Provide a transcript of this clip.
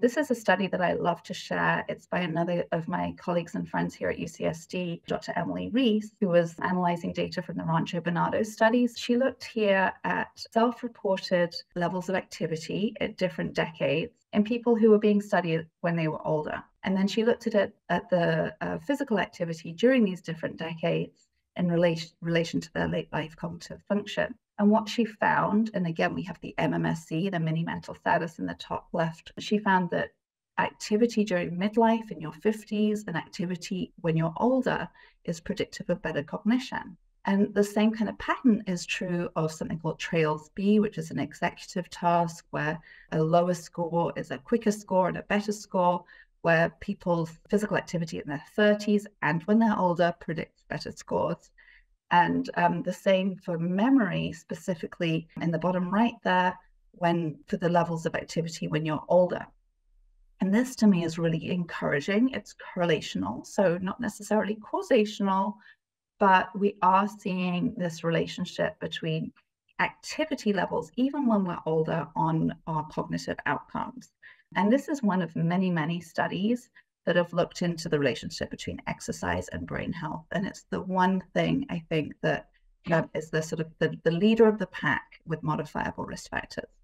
This is a study that I love to share. It's by another of my colleagues and friends here at UCSD, Dr. Emily Rees, who was analyzing data from the Rancho Bernardo studies. She looked here at self-reported levels of activity at different decades in people who were being studied when they were older. And then she looked at it at the physical activity during these different decades in relation to their late life cognitive function. And what she found, and again, we have the MMSE, the mini mental status in the top left, she found that activity during midlife in your 50s and activity when you're older is predictive of better cognition. And the same kind of pattern is true of something called TRAILS-B, which is an executive task where a lower score is a quicker score and a better score, where people's physical activity in their 30s and when they're older predicts better scores. And the same for memory, specifically in the bottom right there, for the levels of activity when you're older. And this to me is really encouraging. It's correlational, so not necessarily causational, but we are seeing this relationship between activity levels, even when we're older, on our cognitive outcomes. And this is one of many, many studies that have looked into the relationship between exercise and brain health. And it's the one thing I think that is the sort of the leader of the pack with modifiable risk factors.